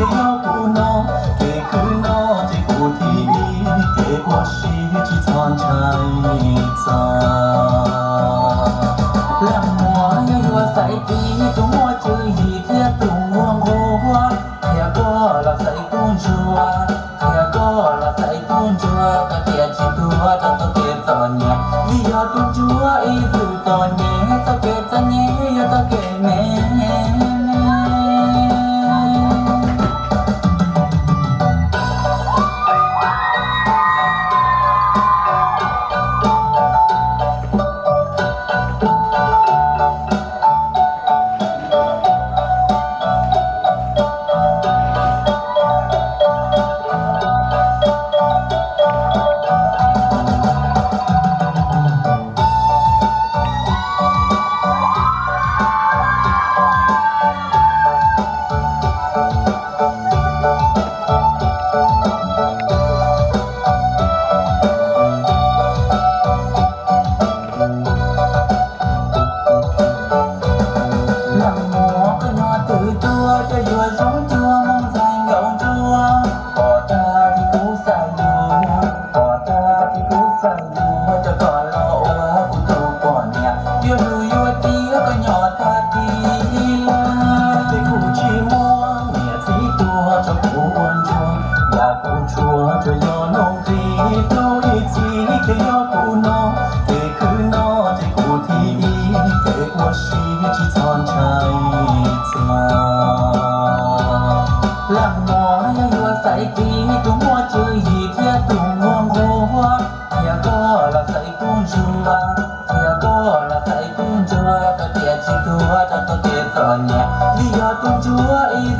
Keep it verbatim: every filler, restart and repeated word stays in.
要不孬，给可孬这不提给我是只穿trái già làm mùa như vừa say tí tung mua chữ gì thiết tung muông hoa thề có là say tung chùa thề có là say tung chùa ta kia chỉ tua cho tao kia tao nhẹ vì giờ tung chúa ý dự tao nhẹ tao kia tao nhẹ tao kia mẹ chúa cho yo nông gì đâu đi gì cái yo cụ nó để cứ nó để cụ thì để qua xí chỉ chọn trái già làm mò hay vừa say tí tung mua chơi gì thế tung muông hoa nhà có là say tung chùa nhà có là say tung chùa ta tiệt chỉ tua ta ta tiệt tận nhà vì giờ tung chúa